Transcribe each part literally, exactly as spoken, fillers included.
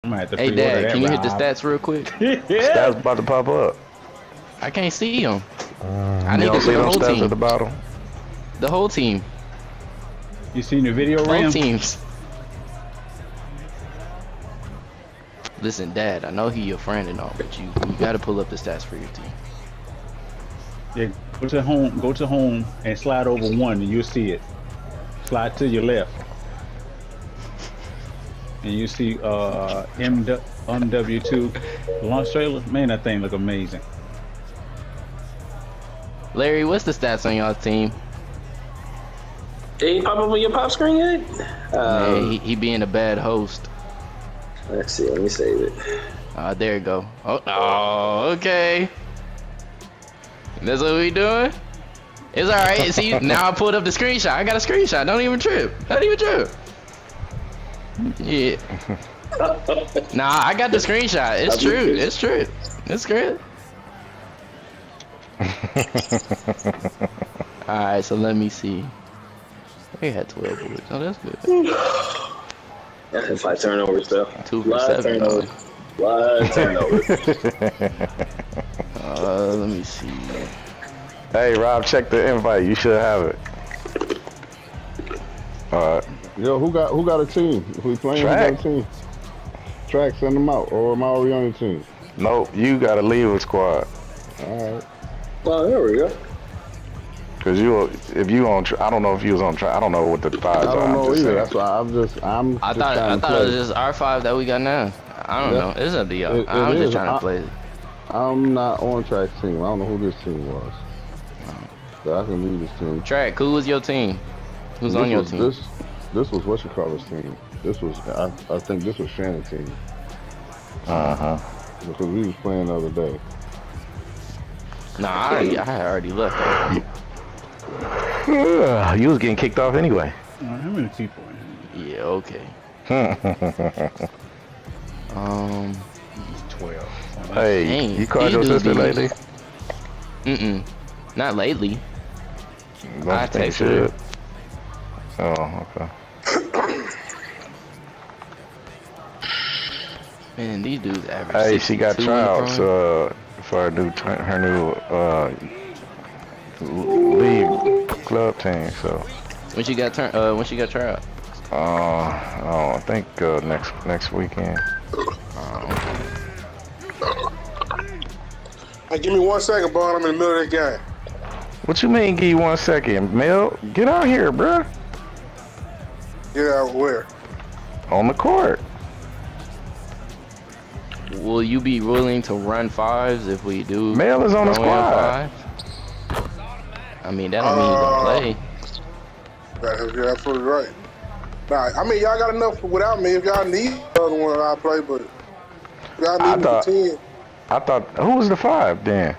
I might have to Hey, Dad, that can you round. hit the stats real quick? Yeah. Stats about to pop up. I can't see them. Um, I need you to don't see see the them whole stats team. at the bottom? The whole team. You seen the video, Both Ram? teams. Listen, Dad, I know he your friend and all, but you you gotta pull up the stats for your team. Yeah, go to home, go to home and slide over one and you'll see it. Slide to your left. And you see uh M W two launch trailer. Man, that thing look amazing. Larry, what's the stats on y'all team? It ain't pop up on your pop screen yet? Um, hey, he, he being a bad host. Let's see, let me save it. Uh, there you go. Oh, oh, okay. That's what we doing? It's alright. See, now I pulled up the screenshot. I got a screenshot. Don't even trip. Don't even trip. Yeah. Nah, I got the screenshot. It's true. It's true. It's great. Alright, so let me see. We had twelve bullets. Oh, that's good. Yeah, five turnovers though. Two for Live seven. turnovers. Live turnovers. Uh, let me see. Hey, Rob, check the invite. You should have it. All right. Yo, who got who got a team? If we playing, Track. who got a team? Track, send them out. Or am I already on your team? Nope, you gotta leave a squad. All right. Oh, there we go. Cause you, if you on, I don't know if you was on track. I don't know what the fives I are. don't I'm know just either. saying. That's why I'm just I'm. I just thought trying I to thought play. it was just R five that we got now. I don't Yeah. know. It's up to y'all. It- it I'm is. just trying to I- play. I'm not on Track's team. I don't know who this team was. So I can leave this team. Track, who was your team? Who's This on your was- team? This this was what you call his team. This was I I think this was Shannon's team Uh huh. because we was playing the other day. Nah, I already, I had already left. You was getting kicked off anyway. Uh, how many people in Yeah, okay. Um, here? twelve. Hey, Dang, you called he your do sister be- lately? mm-mm, not lately. Don't I you think texted you her. should? Oh, okay. Man, these dudes average. Hey, she got sixty-two in the tryouts prime. uh, for her new, her new uh, league club team. So, When she got turn, uh, when she got tried. uh, oh, I think uh, next next weekend. Hey, give me one second, Bond. I'm in the middle of this game. What you mean? Give you one second, Mel. Get out here, bruh. Get out where? On the court. Will you be willing to run fives if we do? Mel is on the go in squad. fives? I mean, that don't mean you gonna play. Right, you're absolutely right. Nah, I mean, y'all got enough without me. If y'all need another one, I'll play, but if y'all I need me thought- for ten. I thought, who was the five then?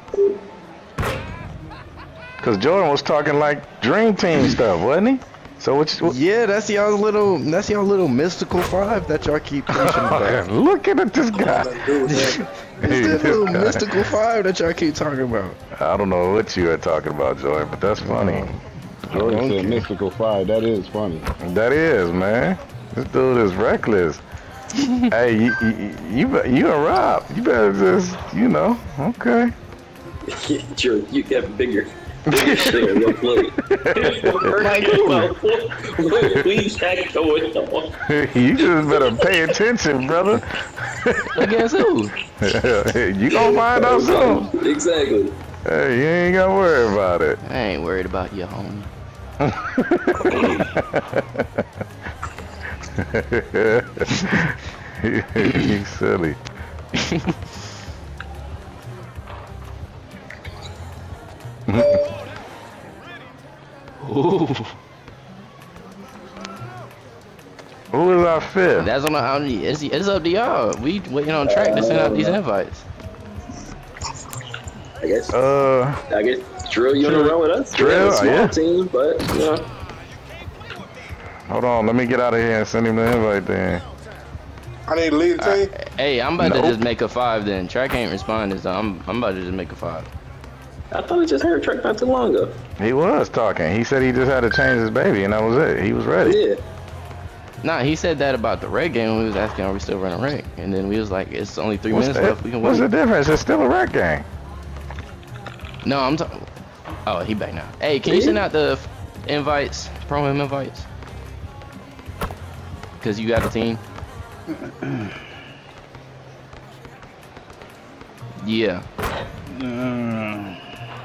Cause Jordan was talking like Dream Team stuff, wasn't he? So what? You, Yeah, that's y'all little that's y'all little mystical five that y'all keep preaching about. look at this guy. Nothing to do with that. It's that little mystical five that y'all keep talking about. I don't know what you are talking about, Jordan, but that's funny. Jordan Okay. said mystical five. That is funny. That is, man. This dude is reckless. Hey, you, you, you, you a Rob. You better just, you know, okay. Sure, you get bigger. Bigger shit on your plate. Like, please check going on. You just better pay attention, brother. Against who? You gonna find out soon. Exactly. Hey, you ain't gotta worry about it. I ain't worried about you, homie. You silly. Ooh, Who is our fifth? that's on the. on the- It's, it's up to y'all. We waiting on track to send out these invites. I guess. Uh, I guess Drill, you wanna run with us? We have Drill, a small yeah. team, but you know. hold on. Let me get out of here and send him the invite then. I need to lead the team. Hey, I'm about Nope. to just make a five then. Track ain't responding, so I'm I'm about to just make a five. I thought we just heard Track not too long ago. He was talking. He said he just had to change his baby, and that was it. He was ready. Yeah. Nah, he said that about the red game. We was asking, are we still running red? And then we was like, it's only three What's minutes the, left. We can what's win. the difference? It's still a rec game. No, I'm talking. Oh, he back now. Hey, can you send out the f- invites, pro him invites? Cause you got a team. Yeah. Uh,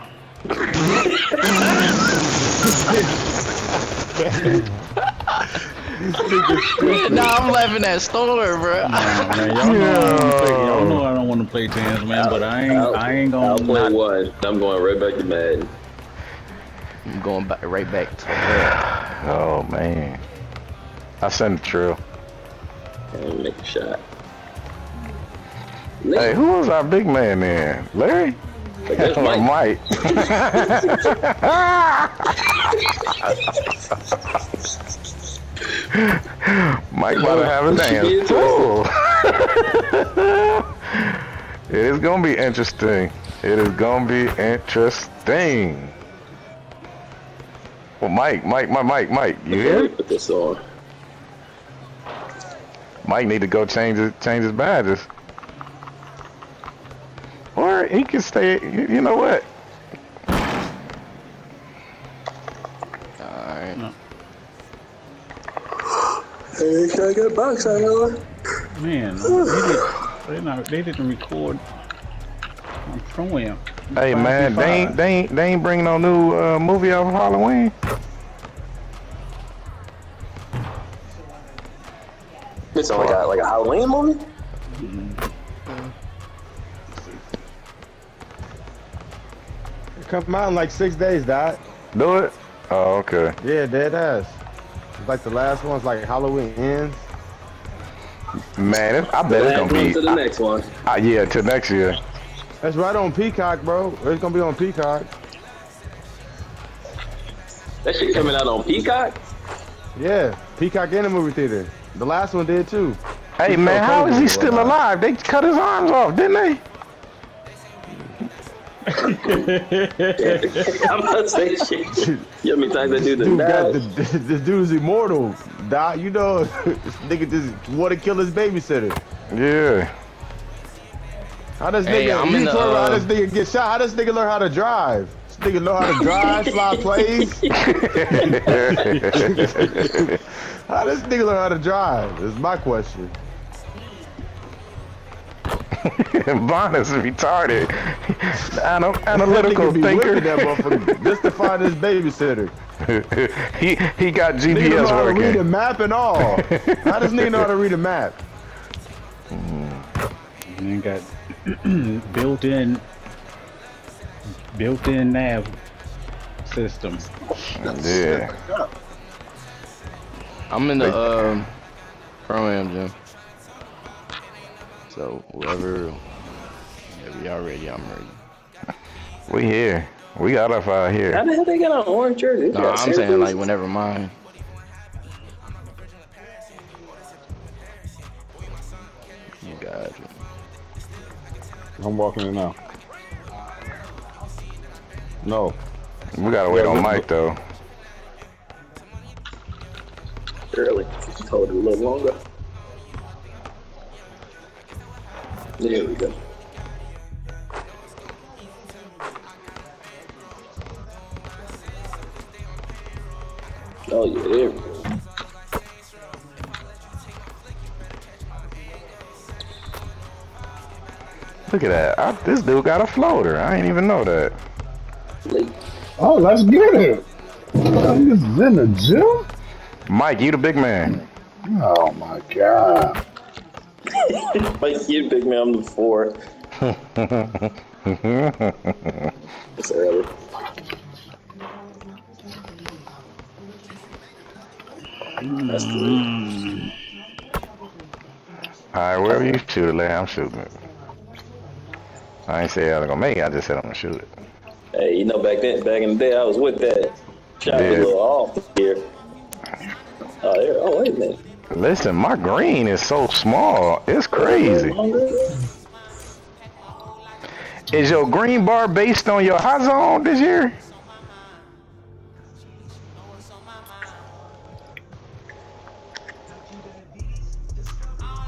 Nah, I'm laughing at Stoller, bro. nah, man, y'all know, I don't wanna play, y'all know I don't want to play tens, man. But I ain't, I'll, I ain't gonna. I'll play not, one. I'm going right back to Madden. I'm going back, right back to red. Oh man. I sent a trill. And make a shot. Hey, who was our big man then? Larry? That's Or Mike. Mike about to have a dance. Ooh. It is gonna be interesting. It is gonna be interesting. Well, Mike, Mike, Mike, Mike, Mike, you Let me here? put this on. Mike need to go change his change his badges, or he can stay. You, you know what? Alright. Hey, can I get a box out of Man, they, did, they, not, they didn't record. I'm throwing him. Hey man, they ain't they ain't they ain't bring no new uh, movie out for Halloween. It's like a, like a Halloween movie? It come out in like six days, Dad. Do it? Oh, okay. Yeah, dead ass. It's like the last one's like Halloween ends. Man, it, I bet it's Last gonna one be. to the I- next one. Uh, yeah, till next year. That's right on Peacock, bro. It's gonna be on Peacock. That shit coming out on Peacock? Yeah, Peacock in the movie theater. The last one did too. Hey He man, felt how is he COVID or still whatnot. alive? They cut his arms off, didn't they? I'm not saying shit. You know how many times that dude Dude got died? the, this dude's immortal. Doc, you know, this nigga just want to kill his babysitter. Yeah. How does Hey, nigga? I'm you in the, talking about uh, how this nigga get shot? How does this nigga learn how to drive? This nigga know how to drive, fly planes. How does this nigga learn how to drive? Is my question. Vaughn is retarded. Ana- analytical That nigga be thinker. whipping that motherfucker just to find his babysitter. he he got G P Nigga know S how to read a working. map and all. How does nigga know how to read a map? And got built-in, built-in nav system. Yeah. I'm in the um pro am gym. So whoever, whenever y'all ready, I'm ready. We here. We got up out How here. the hell they got an orange jersey? No, I'm saying like whenever mine. You got it. I'm walking in now. No. We gotta wait on Mike though. Early. Just hold it a little longer. There we go. Oh yeah, there we go. Look at that. I, this dude got a floater. I ain't even know that. Late. Oh, let's get it. This is in the gym? Mike, you the big man. Oh my god. Like you, big man, I'm the four. It's early. That's three. Alright, wherever you shoot it, Larry, I'm shooting it. I ain't say I was gonna make it, I just said I'm gonna shoot it. Hey, you know, back then, back in the day, I was with that. Shot Yeah. a little off here. Oh, there. Oh, wait a minute. Listen, my green is so small. It's crazy. Is your green bar based on your hot zone this year?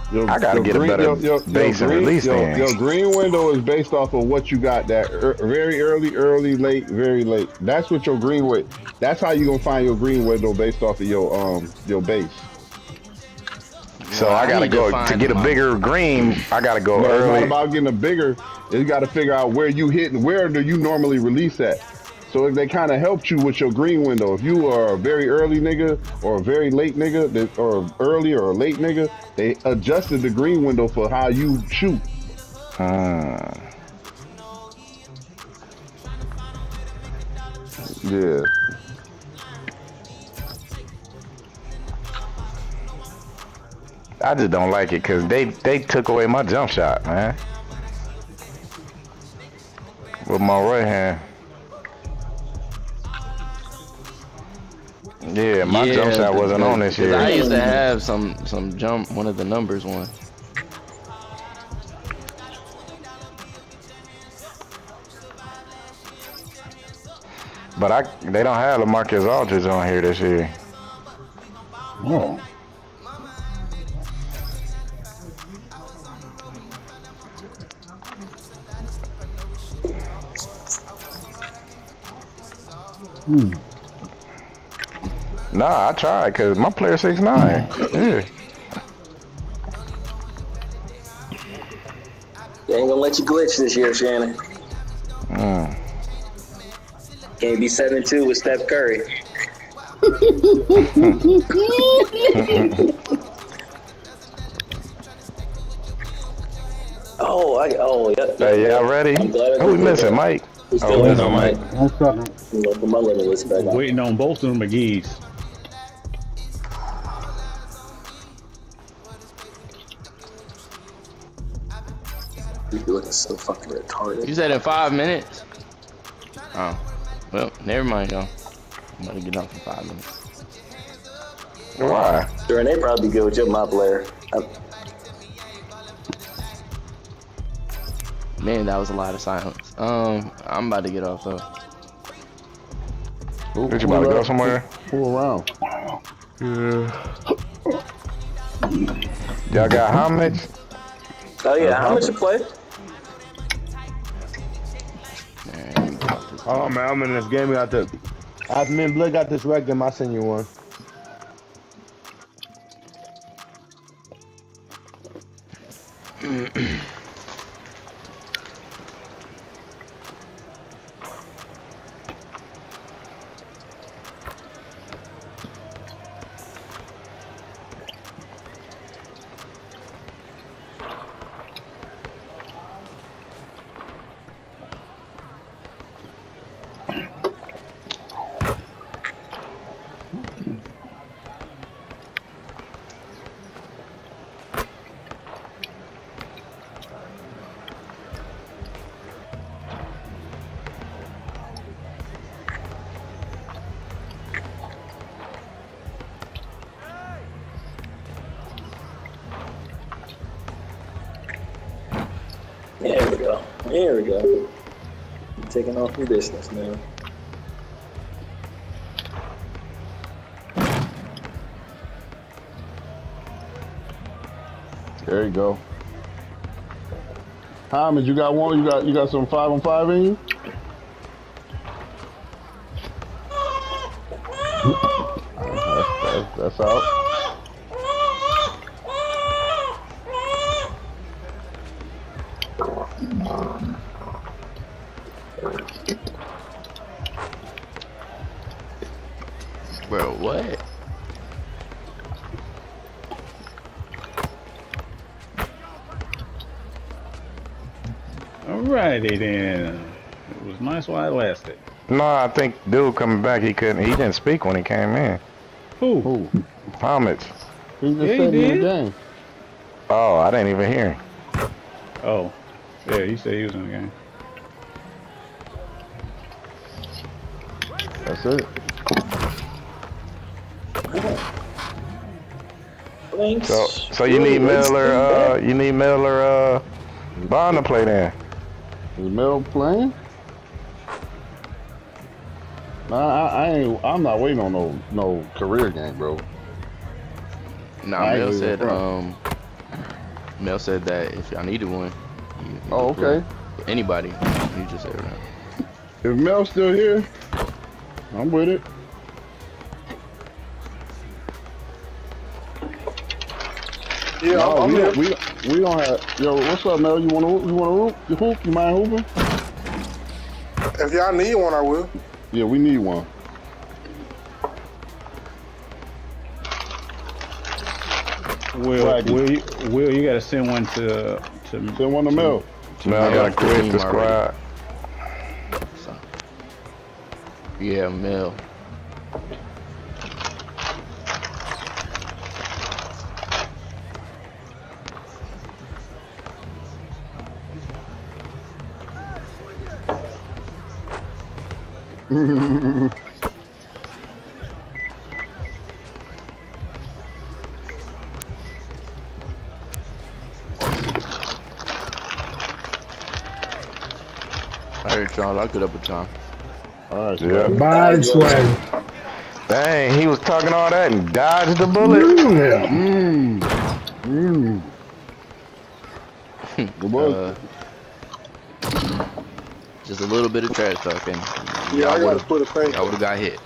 Your, I gotta your get a green, better your, your, base your and green, release your, then. your green window is based off of what you got. That er, very early, early, late, very late. That's what your green way. That's how you gonna find your green window based off of your um your base. So Well, I gotta need to go to find get a my- bigger green. I gotta go No, it's not early. about getting a bigger. You got to figure out where you hit and where do you normally release at. So they kind of helped you with your green window. If you are a very early nigga or a very late nigga, that, or early or a late nigga, they adjusted the green window for how you shoot. Hmm. Yeah. I just don't like it because they they took away my jump shot, man. With my right hand. Yeah, my Yeah, jump shot the- wasn't the- on this 'cause year. I used to have some some jump, one of the numbers one. But I they don't have LaMarcus Aldridge on here this year. Oh. Hmm. Nah, I tried because my player six nine. Yeah. They ain't gonna let you glitch this year, Shannon. Mm. Can't be seven two with Steph Curry. oh, I oh yeah. Hey, y'all ready? I'm glad I Who we did missing, that. Mike? Who's Oh, still we in missing on Mike. Mike? One second. You know, put my limit list back on. Waiting on both of them McGee's. You're looking so fucking retarded. You said in five minutes? Oh. Well, never mind, y'all. I'm about to get off in five minutes. Why? Sure, and they probably good with your my player. I, Man, that was a lot of silence. Um, I'm about to get off though. Who, Did you about to go left? somewhere? Who around? Y'all got homage? oh yeah, how much you play? Man, let me get off this. Oh man, I'm in this game. We got the. After me and Blake got this rec game, I send you one. There we go. There we go. You're taking off your business now. There you go. Hyman, you got one? You got you got some five on five in you? that's, that's, that's out. Bro, what? Alrighty then. It was nice while it lasted. No, I think dude coming back, he couldn't, he didn't speak when he came in. Who? Who? Homage. He just Yeah, he said in the did. game. Oh, I didn't even hear him. Oh. Yeah, he said he was in the game. That's it. Thanks. So, so you need Miller, uh, you need Miller, uh, Bond to play then. Is Mel playing? Nah, I, I ain't. I'm not waiting on no no career game, bro. Nah, I ain't Mel even said, front. um, Mel said that if y'all needed one, you, you Oh, could okay. put anybody. You just said that. If Mel's still here, I'm with it. Yeah, No, I'm, I'm we, here. don't, we, we don't have. Yo, what's up, Mel? You wanna you wanna hoop? You hoop? You mind hooping? If y'all need one, I will. Yeah, we need one. Will, Right. Will, you, Will, you gotta send one to to. Send one to Mel. Mel gotta quit team the already. squad. So, yeah, Mel. Alright, y'all, I'll get up with y'all. All right. Yeah. Bye, swag. Dang, he was talking all that and dodged the bullet. Yeah. Mmm. Mmm. Good boy. Uh, just a little bit of trash talking. Yeah, I Y'all gotta would've- put a thing. Y'all would have got hit.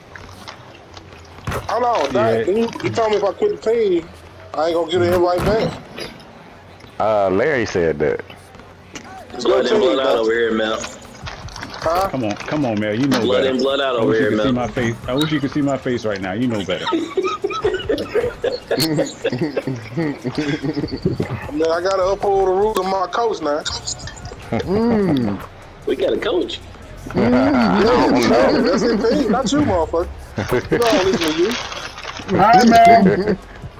Hold on, Doc. Yeah. You, you told me if I quit the team, I ain't gonna get an invite back. Uh, Larry said that. It's your Blood in, team, blood out Doc. over here, Mel. Huh? Come on, come on, Mel. You know Blood better. in, blood out I over wish you here, could see Mel. my face. I wish you could see my face right now. You know better. I mean, I gotta uphold the rules of my coach now. Mmm. We got a coach. Yeah, sure. That's it, team. Not you, motherfucker. You know I don't listen to you. Hi, man.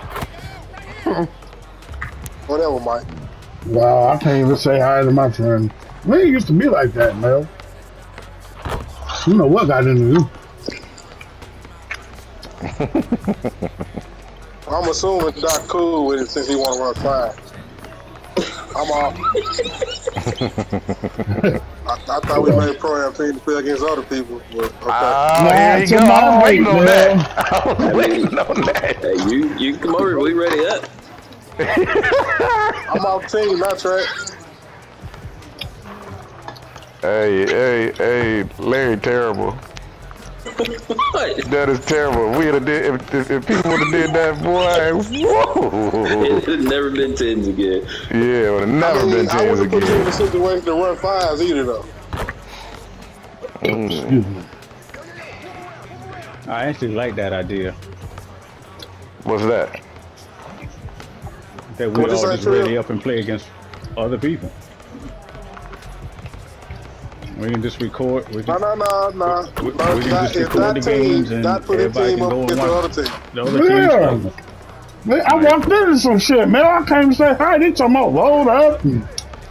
Whatever, Mike. Wow, I can't even say hi to my friend. We ain't used to be like that, Mel. You know what got into you? I'm assuming Doc cool with it since he want to run five. I'm off. I, I thought we made a pro-am team to play against other people, but okay. Oh, Nah, here you it's go. in my I was waiting height, on man. that. I was waiting on that. Hey, you you come over. We ready up. I'm off team, not track. Hey, hey, hey, Larry, terrible. What? That is terrible. We would have did if, if, if people would have did that, boy. Whoa. It had never been tens again. Yeah, would have never I mean, been I tens wouldn't put you in again. a situation to run fives either, though. Mm. I actually like that idea. What's that? That we What all is that, just Trill? ready up and play against other people. We can just record. We No, can, no, no, no. we, we No, can that, just if record that the team, games and that put a everybody team can up go and against the watch other team. the other teams. Yeah. play. Man, I walked into some shit, man. I came to say hi. They talking about load up and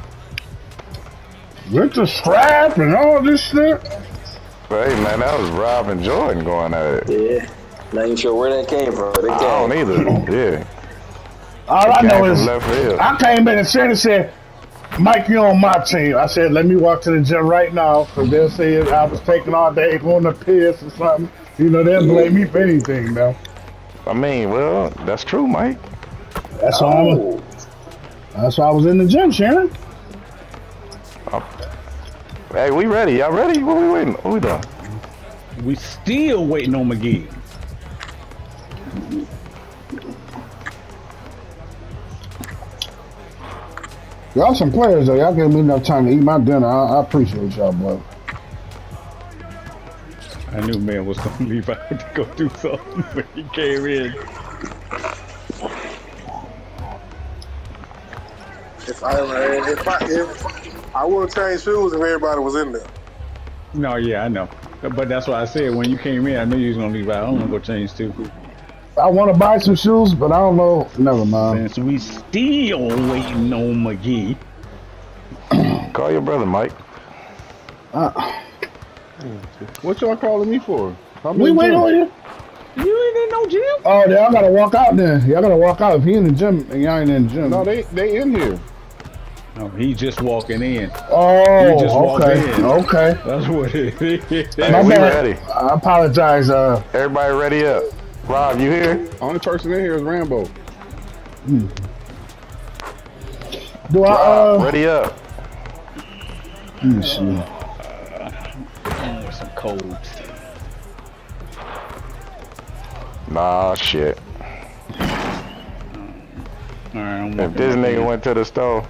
with the strap and all this shit. Hey, man, that was Rob and Jordan going at it. Yeah. Not even sure where that came from. But it I came. don't either. Yeah. All I Came know from is left field. I came in and said and said, Mike, you on my team. I said, let me walk to the gym right now, because they'll say I was taking all day going to piss or something. You know, they'll blame me for anything, man. I mean, well, that's true, Mike. That's why I'm, that's why I was in the gym, Shannon. Hey, we ready? Y'all ready? What we waiting? What we doing? We still waiting on McGee. Y'all some players, though. Y'all gave me enough time to eat my dinner. I, I appreciate y'all, boy. I knew man was gonna leave out to go do something when he came in. If I, if I, if I would have changed shoes if everybody was in there. No, yeah, I know. But that's why I said when you came in, I knew you was gonna leave out. I'm gonna go change too. I want to buy some shoes, but I don't know. Never mind. Since we still waiting on McGee. Call your brother, Mike. Uh, What y'all calling me for? How we many wait gyms? on you. You ain't in no gym? Oh, y'all gotta walk out then. Y'all gotta walk out. If he in the gym and y'all ain't in the gym. No, they they in here. No, he just walking in. Oh, You just walked okay. in. Okay. That's what it is. Hey, My we bad. ready. I apologize. Uh, Everybody ready up. Rob, you here? Only person in here is Rambo. Do I? Rob, Uh, ready up. let me see. Uh, with some codes. Nah, shit. All right, I'm If this nigga went to the store.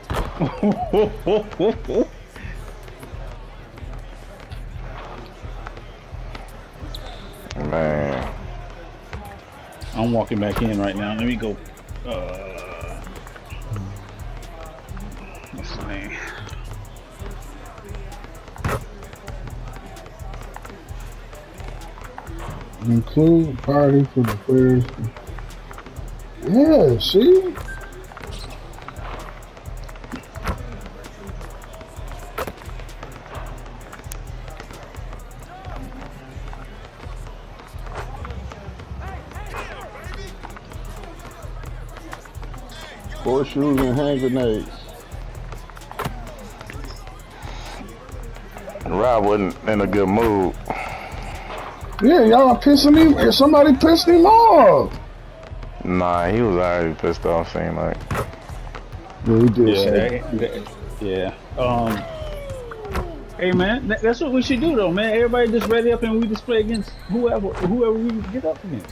Man. I'm walking back in right now. Let me go. Uh, what's the name? Include party for the first. Yeah, see? Horseshoes and hand grenades. Rob wasn't in a good mood. Yeah, y'all pissing him. Somebody pissed him off. Nah, he was already pissed off, seemed like. Yeah, he did. Yeah, say that, that, yeah. Um. Hey man, that, that's what we should do though, man. Everybody just ready up and we just play against whoever, whoever we get up against.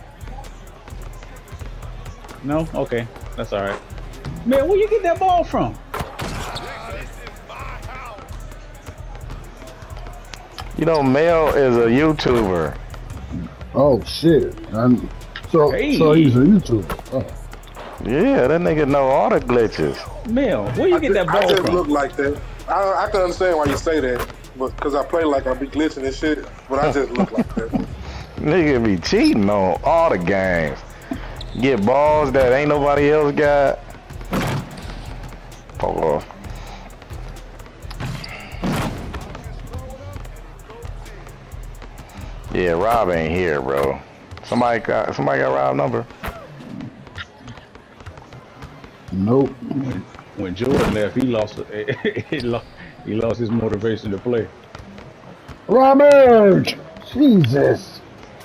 No, okay, that's all right. Man, where you get that ball from? You know, Mel is a YouTuber. Oh shit! I'm, so Hey. so he's a YouTuber. Oh. Yeah, that nigga know all the glitches. Mel, where you I get that just, I ball just from? look like that. I, I can understand why you say that, but because I play like I be glitching and shit, but I just look like that. Nigga be cheating on all the games. Get balls that ain't nobody else got. Oh, yeah, Rob ain't here, bro. Somebody got somebody got Rob's number. Nope. When, when Jordan left, he lost, he lost, he lost his motivation to play. Robert! Jesus.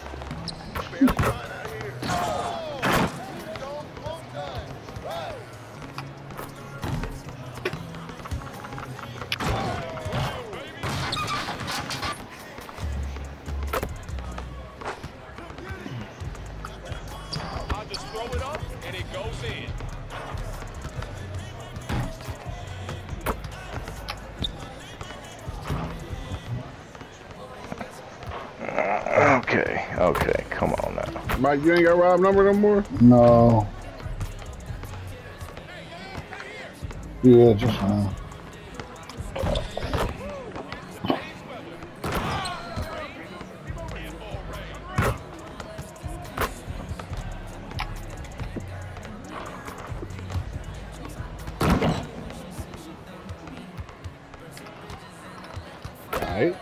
Okay, okay, come on now. Mike, you ain't got Rob number no more? No. Yeah, just now. Alright.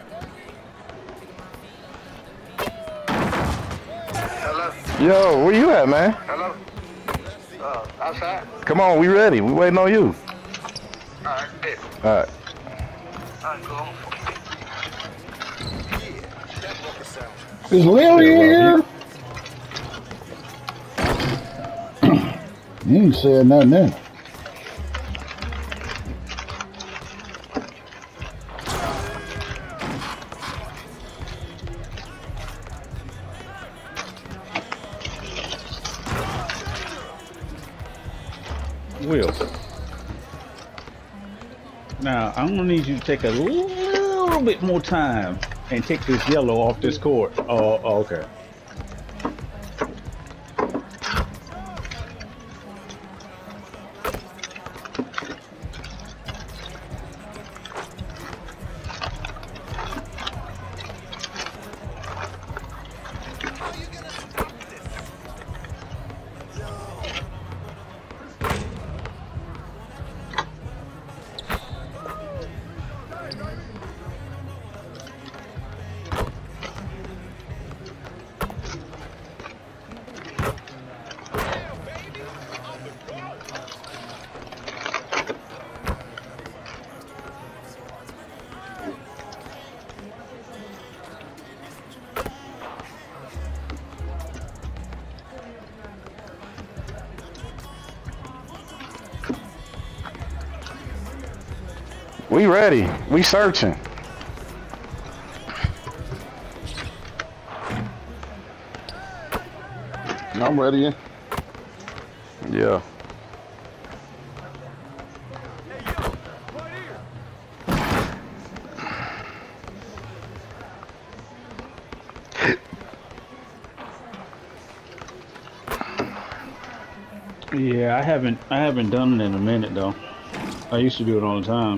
Yo, where you at, man? Hello? Uh, outside? Come on, we ready. We waiting on you. Alright, good. All right. Alright, go on. Is Lily in here? You ain't said nothing then. Will. Now, I'm gonna need you to take a little bit more time and take this yellow off this court. Oh, oh, okay. We ready. We searching. I'm ready. Yeah. Yeah, I haven't I haven't done it in a minute though. I used to do it all the time.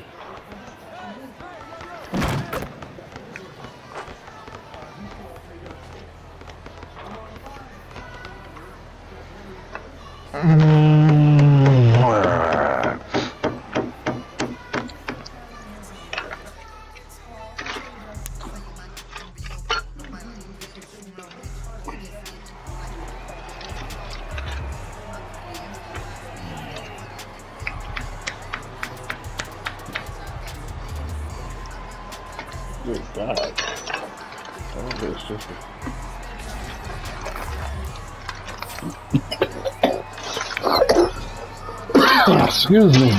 Good God. Oh, it's just a... Excuse me.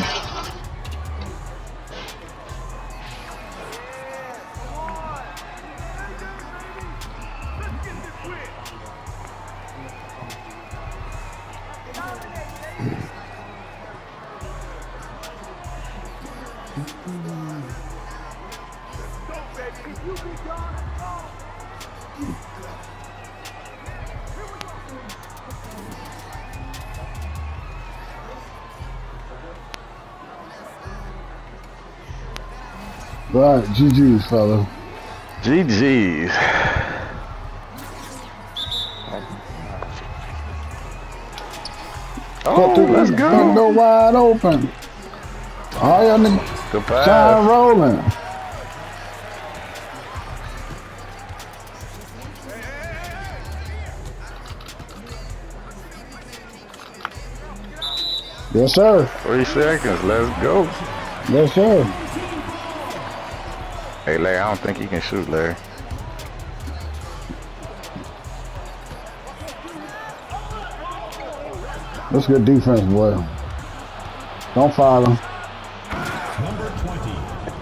Right, G G's, fella. G G's. Oh, let's go. Window wide open. All y'all niggas. Good pass. Shine rolling. Yes, sir. Three seconds. Let's go. Yes, sir. Hey, Larry, I don't think he can shoot, Larry. That's good defense, boy. Don't foul him. Number twenty.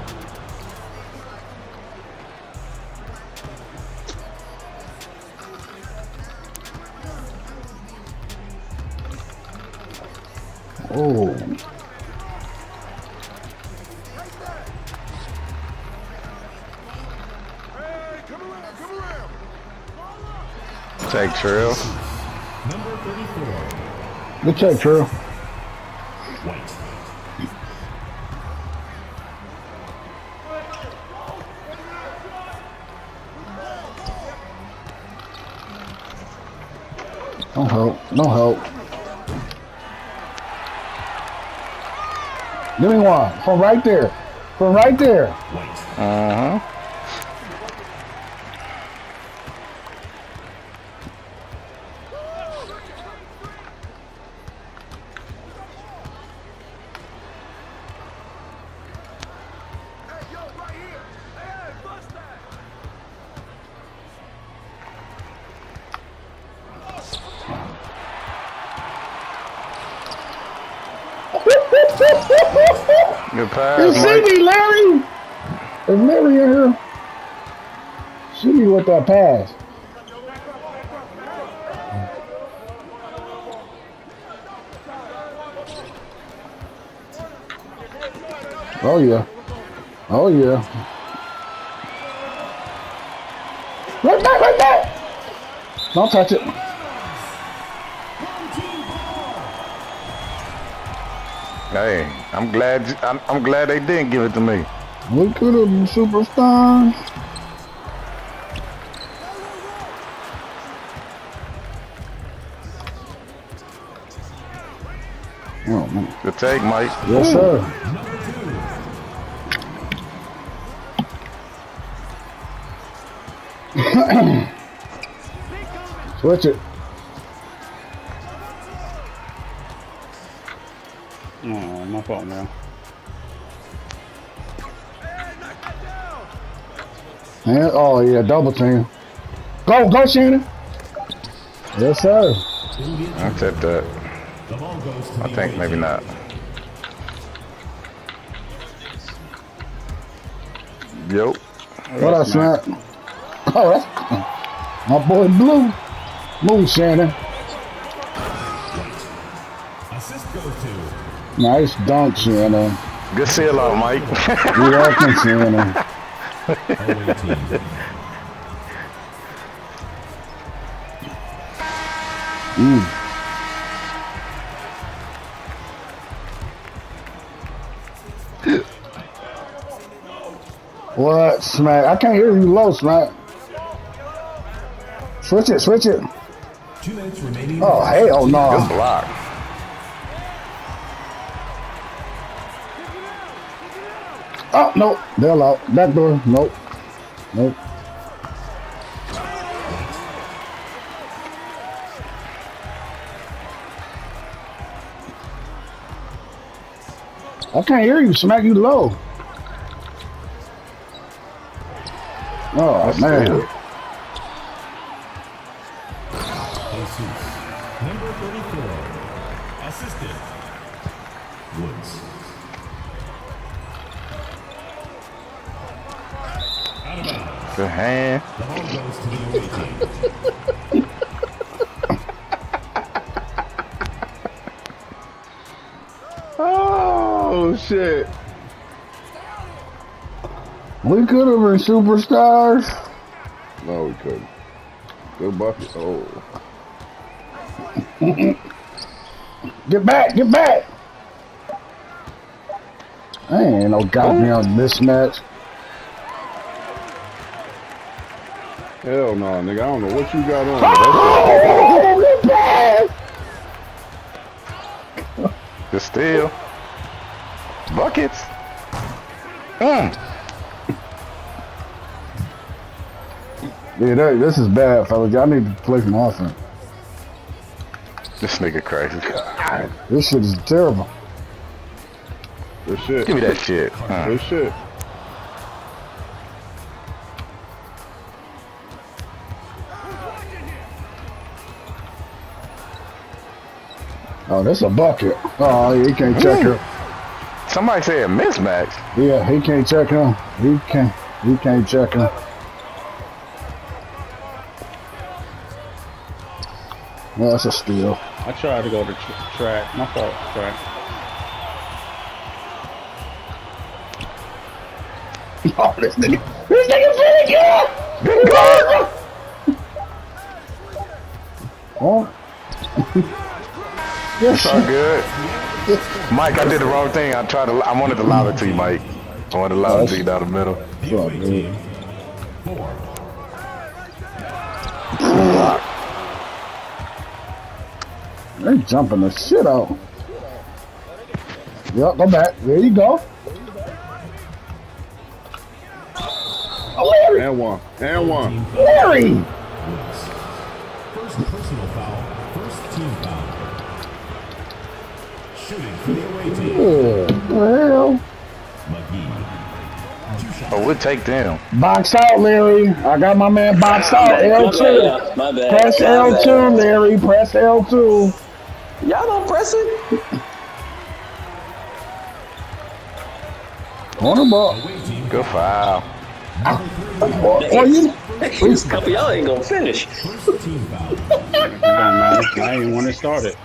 Oh. Take Trill. Number thirty-four. Good check, Trill. White. Don't help. Don't help. Give me one. From right there. From right there. White. Uh-huh. Good pass, You see Mike. me, Larry? Is Larry in here? See me with that pass. Oh, yeah. Oh, yeah. Right back, right back. Don't touch it. Hey, I'm glad. I'm, I'm glad they didn't give it to me. We could have been superstars. Oh, man. Good take, Mike. Yes, sir. Switch it. Oh, my fault, man. And, oh, yeah, double team. Go, go, Shannon. Yes, sir. I'll take that. I think maybe not. Yep. What up, Smack? Oh, that's my boy Blue. Move, Shannon. Assist goes to Nice dunk, Shannon. Good seal out, Mike. You welcome, Shannon. away team. Mm. What, Smack? I can't hear you low, Smack. Switch it, switch it. Two minutes remaining. Oh, hell Good no. block. Oh, no. They're out. Back door. Nope. Nope. I can't hear you, Smack. You low. Oh, man. Jesus. Number thirty-four. Assistant. Woods. Out of bounds. Good hand. The ball goes to the away team. Oh shit! We could have been superstars. No, we couldn't. Good bucket. Oh. Get back, get back. I ain't no goddamn mismatch. Hell no, nigga. I don't know what you got on. Oh, get back. Good steal. Buckets. Mm. Yeah, that, this is bad, fellas. Y'all need to play some offense. This nigga crazy. This shit is terrible. Good shit. Give me that shit. Huh. Good shit. Oh, that's a bucket. Oh, he can't check her. Somebody said mismatch. Yeah, he can't check him. He can't. He can't check him. Well, that's a steal. I tried to go to tr track. My fault, track. Oh, this nigga. This nigga finna get Good God. Oh. It's all good. Mike, I did the wrong thing. I tried to. I wanted to lob it to you, Mike. I wanted to lob it to you down the middle. The away team. Four. They jumping the shit out. Yep, go back. There you go. Oh, Larry. And one. And one. Larry. First personal foul. First team foul. Shooting for the away team. Yeah, well. McGee. Two shots. Oh, we'll take them. Box out, Larry. I got my man boxed out. My L two. bad, my bad. Press My L two, bad. Larry. Press L two. Y'all don't press it? Corner ball. Away team. Good foul. Or, or you. This couple y'all ain't gonna finish. First team foul. It don't matter. I ain't want to start it.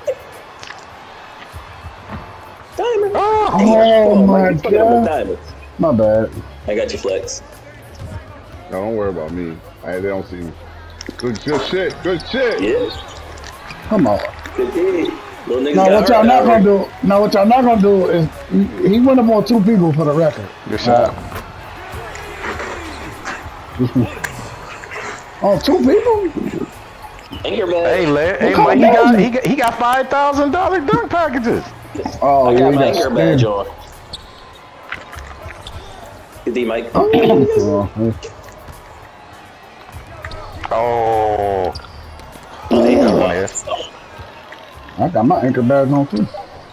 Diamond. Oh, my Fuck up with God. diamond. My bad. I got you, Flex. No, don't worry about me. I, they don't see me. Good, good shit. Good shit. Yeah. Come on. Good day. Little niggas Now got what y'all hurt not already. gonna do? Now what y'all not gonna do is he, he went up on two people for the record. Good shot. Oh, two people? Anchor bag. Hey, Larry. Hey, Well, Mike. He calm got down. he got he got five thousand dollar dunk packages. Oh, I yeah, got he my anchor badge scammed. on. Good day, Mike. Oh, Oh. Yeah. I got my anchor badge on too.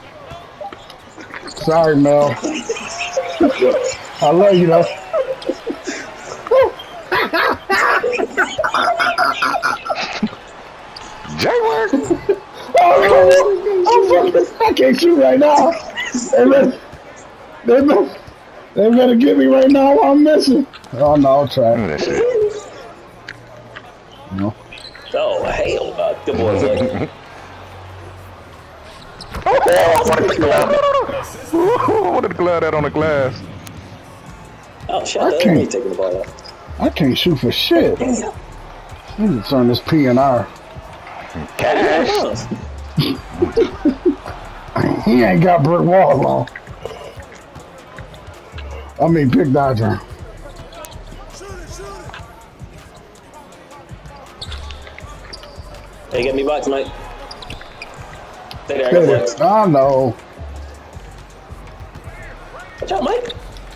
Sorry, Mel. I love you though. J-Work. Oh, I'm fucking, I can't shoot right now. They been, they been, They better get me right now while I'm missing. Oh no, I'll try. That shit. No. Oh, hell no. Good boy, Zach. Oh, I wanted to glide. I wanted to glide that on the glass. Oh, shit. I I can't- ain't taking the ball out. I can't shoot for shit. I need to turn this P and R. Cash. He ain't got brick wall on. I mean, pick dodger. Hey, get me box, Mike. Stay there, I Hey, got box. I know. Watch out, Mike.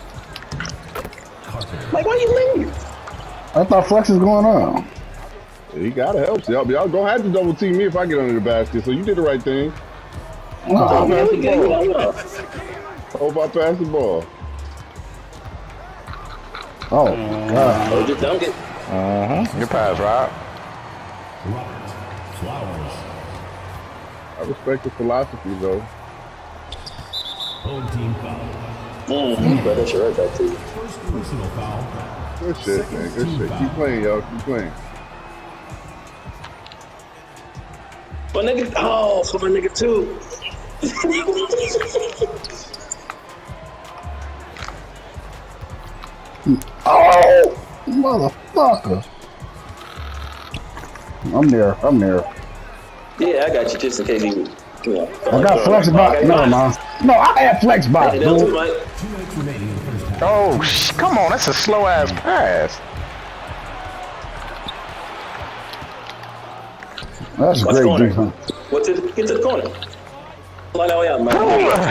Mike, why you leave? I thought flex is going on. He gotta help. Y'all, y'all gonna have to double team me if I get under the basket. So you did the right thing. Oh, Oh, man, we good. We don't know. Hope I pass the ball. oh, God. Oh, just dunk it. Uh-huh. Your pass, Rob. Robert Flowers. I respect the philosophy though. Home team foul. Mm, but that's right back to you. First personal foul. Good shit, man. Good shit. Keep playing, y'all. Keep playing. But nigga, oh, for my nigga too. Oh, motherfucker. I'm there. I'm there. Yeah, I got you just in case you. You know, I got flex box. No, no. No, I had flex box, Hey, that's too, dude. Mike. Two minutes remaining in the first half. Oh, sh come on. That's a slow ass pass. That's What's great going on? defense. What's it? Get to the corner. Fly that way out, Mike.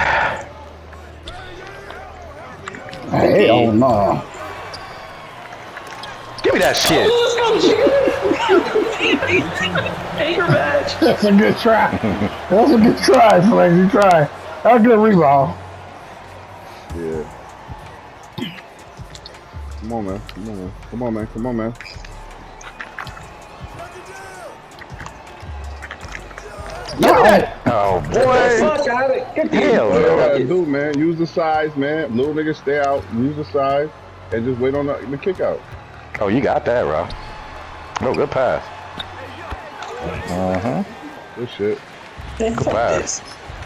Hell no. Give me that shit. Anger match. That's a good try. That's a good try, Flex. You try. That's a good rebound. Yeah. Come on, man. Come on, man. Come on, man. Come on, man. No. Oh, Get the boy. fuck out of it. Get the Hell What you no. gotta do, man? Use the size, man. Little niggas stay out. Use the size, and just wait on the, the kick out. Oh, you got that, Rob. No, good pass. Uh-huh. Good shit. Man, Good fuck pass. this.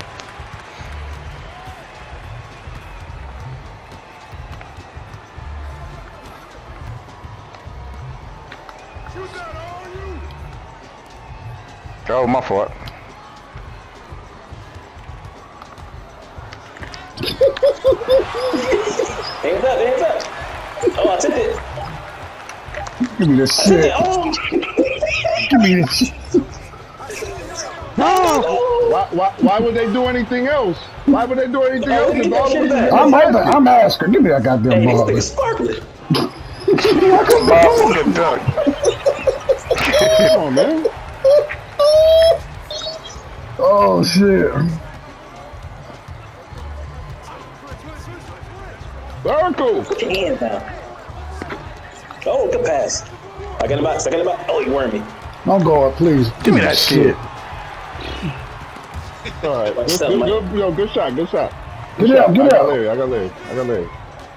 Oh, my fault. Hands up, hands up. Oh, I took it. Give me this I took it. shit. Oh. Give me this shit. Why, why, why would they do anything else? Why would they do anything Oh, else? get If that all shit of back. this- I'm, I'm, I'm asking. Give me that goddamn Hey, ball. this nigga sparkling. Motherfucking duck. Come on, man. Oh, shit. Circle. Put your hands down. Oh, good pass. I got him box. I got him box. Oh, he wormed me. Don't go up, please. Give me that shit. All right. Good, What's up, good, Mike? good, yo, good shot. Good shot. Get it out, get I it got out. Larry. I got Larry. I got Larry.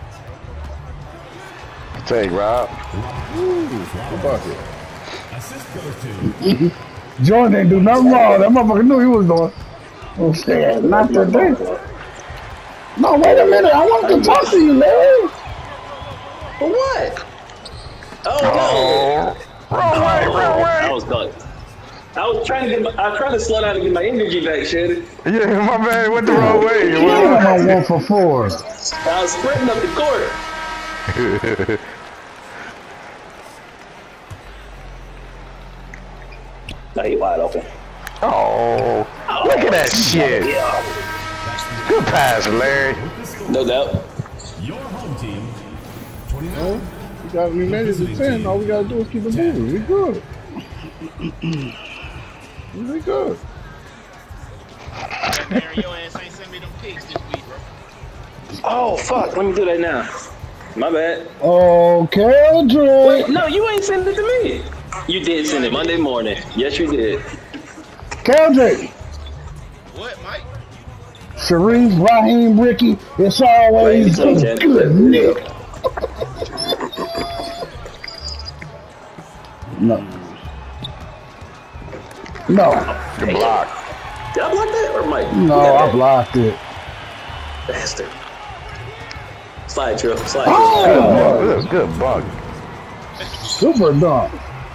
Take, Rob. Good bucket. Assist goes to Jordan didn't do nothing wrong. That motherfucker knew he was doing. Oh, shit. Not today. No, wait a minute. I want to talk to you, Larry. For what? Oh, no. Wrong way, wrong I way. was done. I was trying to get my, I was trying to slow down and get my energy back, Shannon. Yeah, my man went the wrong way. Yeah, I'm one for four. I was sprinting up the court. Now you wide open. Oh, look at that shit. Good pass, Larry. No doubt. your home team. Well, we got we made it to ten. All we gotta do is keep it moving. We good. We good. Oh, fuck. Let me do that now. My bad. Okay, Dre. Wait, no, you ain't send it to me. You did send it Monday morning. Yes, you did. K J. What, Mike? Sharice, Raheem, Ricky, it's always a good nigga. No. No. Good block. Did I block that or Mike? No, I blocked it. Bastard. Slide, Trill. Slide. Oh, good, good bug. Super dunk.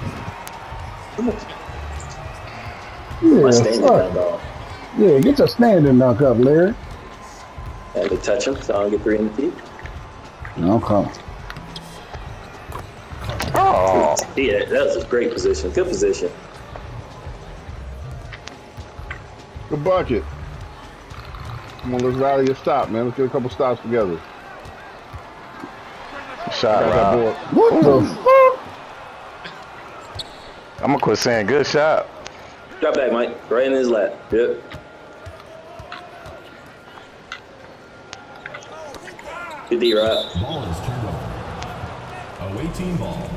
Yeah, fuck. Yeah, get your standing dunk up, Larry. Had to touch him, so I don't get three in the feet. Okay. Oh. Yeah, that was a great position. Good position. Good bucket. Come on, let's rally a stop, man. Let's get a couple stops together. Shot, Rob. What the fuck? I'm gonna quit saying good shot. Drop back, Mike. Right in his lap. Yep. Good D, Rob. Ball is turned over. Away team ball.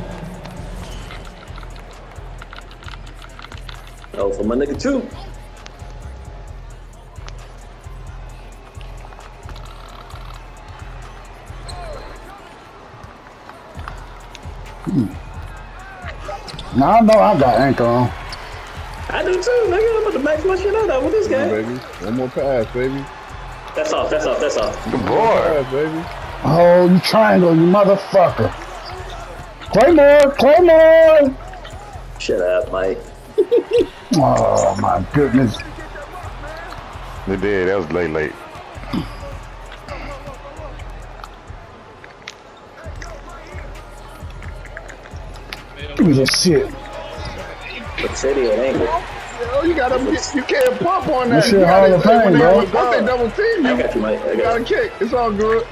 Oh, for my nigga, too. Hmm. Now I know I got anchor on. I do too, nigga. I'm about to max my shit out with this guy. Baby. One more pass, baby. That's off, that's off, that's off. Good boy. Pass, baby. Oh, you triangle, you motherfucker. Claymore, Claymore. Shut up, Mike. Oh, my goodness. They did. That was late, late. Give me this shit. But city at angle. Yo, you gotta, you can't pump on that. This shit You Hall gotta- of Fame, when they- bro. Once they double team you, I got you, Mike. I you got gotta you. kick. It's all good.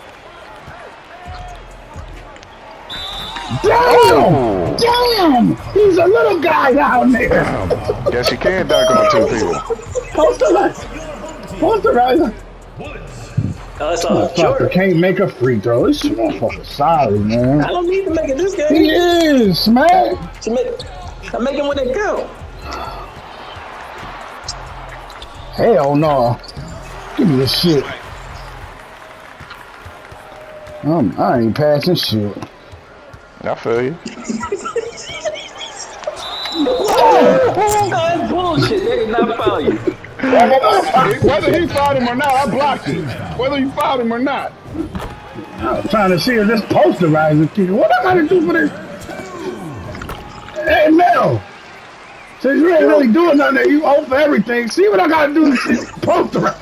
Damn! Damn! He's a little guy down there. Guess you can dunk on two people. Posterize. Posterize. Oh, that's off. Short. Motherfucker can't make a free throw. This motherfucker sorry, man. I don't need to make it this game. He is, man. To make, I'm making when they go. Hell no. Give me this shit. Um, I ain't passing shit. I feel you. Oh, that's bullshit. They did not foul you. Whether he fouled him or not, I blocked it. Whether you fouled him or not. I'm trying to see if this posterizer kid. What I gotta do for this? Hey, Mel. Since you ain't really doing nothing, there, you owe for everything. See what I gotta do to posterize.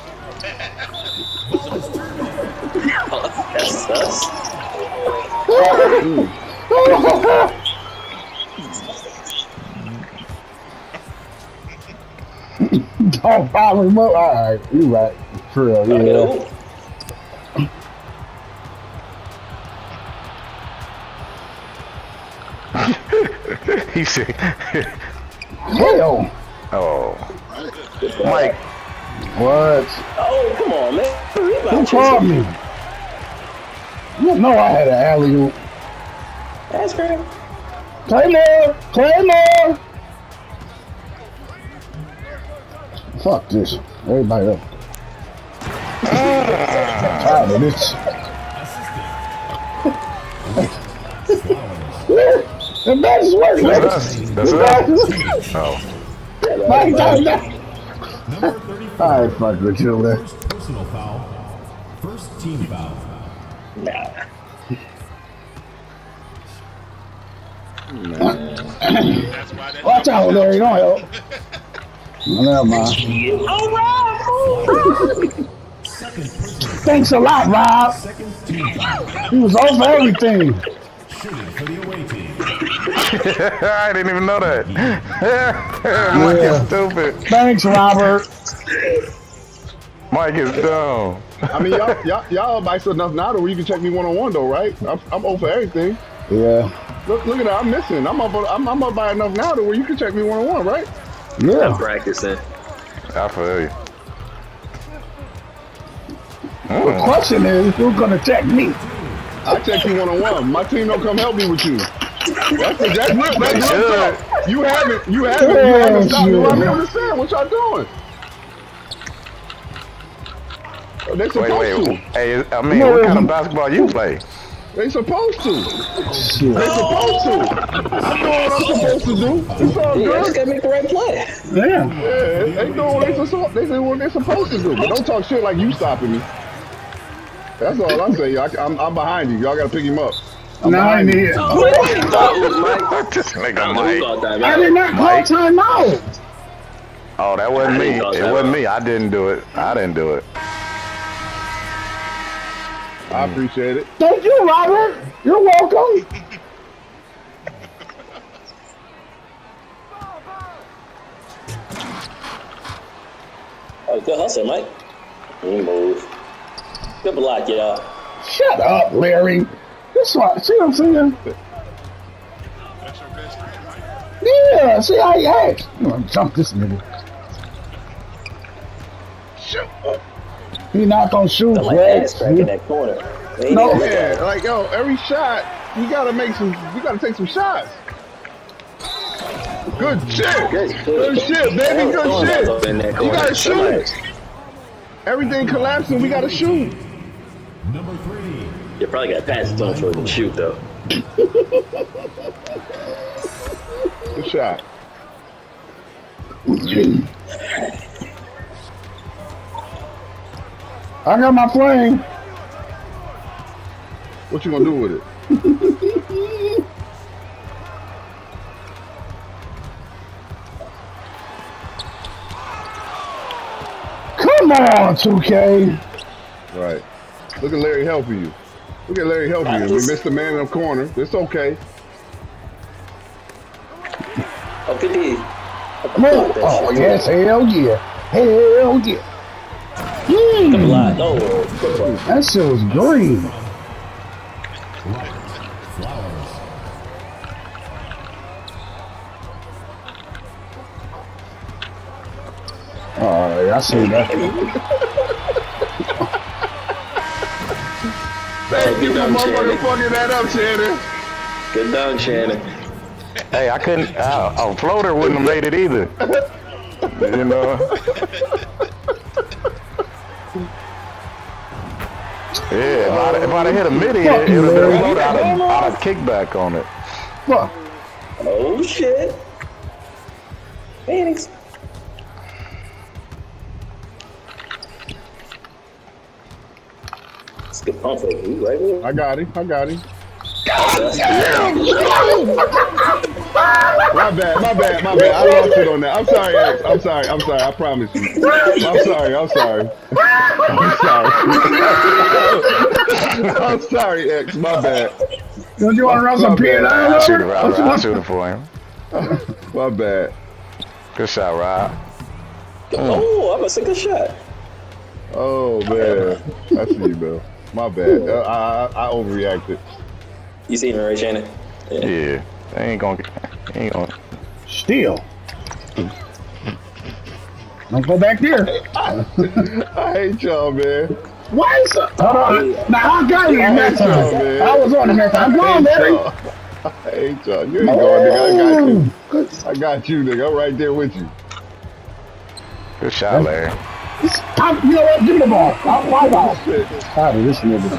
That's us. Don't follow him up. All right, you right. True, yeah. He said, Hell. oh. Mike. What? Oh, come on, man. Who called me? You know I had an alley-oop. That's great. Claymore! Claymore! Fuck this. Everybody up. I'm tired of this. The match is working. That's us. That's us. Oh. Mike, time down. Alright, fuck with you there. First personal foul. First team foul. Nah. Watch out, Larry. Don't help. No, never mind. Oh, Rob! Thanks a lot, Rob. Second team foul. He was over everything. Shooting for the away team. I didn't even know that. Mike Yeah. is stupid. Thanks, Robert. Mike is dumb. I mean, y'all, y'all, y'all nice enough now to where you can check me one on one though, right? I'm, I'm over everything. Yeah. Look, look at that. I'm missing. I'm up. I'm, I'm up by enough now to where you can check me one on one, right? I'm Yeah. practicing. I feel you. The question is, who's gonna check me? I check you one on one. My team don't come help me with you. That's the that's real. That's They real should. talk. You haven't. You haven't. You haven't stopped me. I don't understand what y'all doing. They supposed Wait, wait. to. Hey, I mean, what kind of basketball you play? They supposed to. They supposed to. I'm doing what I'm supposed to do. It's all Yeah, good. just gotta make the right play. Damn. Yeah, they doing what they supposed. They doing what they're supposed to do. But don't talk shit like you stopping me. That's all I'm saying. I, I'm, I'm behind you. Y'all gotta pick him up. I'm Now I behind need you. it. This nigga Mike. I did not call timeout. Oh, that wasn't me. It wasn't me. I didn't do it. I didn't do it. I appreciate it. Thank you, Robert. You're welcome. Oh, good hustle, Mike. You move. Good block, y'all. Shut up, Larry. This one, see what I'm saying? Yeah, see how he acts. I'm gonna jump this nigga. He not gonna shoot. I'm like ass crack in that corner. They No, ain't yeah, even- like yo, every shot you gotta make some. You gotta take some shots. Good shit. Good Good shit. shit, baby. Good Throwing shit. us up in that You corner. gotta shoot. Everything collapsing. We gotta shoot. Number three. You probably got to pass it to him so he can shoot, though. Good shot. I got my plane. What you gonna do with it? Come on, two K. Right. Look at Larry helping you. Look at Larry helping you. We missed the man in the corner. It's okay. Oh, good D. Oh, oh yes, hell yeah. Hell yeah. Good Mm, block. Oh, that shit was green. Flowers. Oh, yeah, I see that. Thank you for motherfucking fucking that up, Shannon. good dog, Shannon. Hey, I couldn't. Uh, a floater wouldn't have made it either. You know. Yeah, if I'd, if I'd have hit a midi, Fuck it you, would have been a Larry. floater. I'd have, I'd have kicked back on it. Fuck. Oh, shit. Phoenix. It's a good pump for you, right here. I got him. I got him. My bad, my bad, my bad. I lost it on that. I'm sorry, X. I'm sorry, I'm sorry. I promise you. I'm sorry, I'm sorry. I'm sorry. I'm sorry, X. My bad. Don't you want to run some P and I? I'll shoot it, Rob. I'll shoot it for him. My bad. Good shot, Rob. Oh, I'm a single shot. Oh man, I see you, Bill. My bad. Uh, I, I I overreacted. You seen me, right, Shannon? Yeah. Yeah, they ain't gonna. They ain't gonna. Still. Don't go back there. I hate y'all, man. Why is that? Hold on. Now I got you I next hate y'all, time. man. I was on the next time. Come on, I hate Larry. y'all. I hate y'all. You ain't going, nigga. I got you. I got you, nigga. I'm right there with you. Good shot, Larry. I'm, you know what? Give me the ball. I'll fly ball. Shit. Tired of this nigga.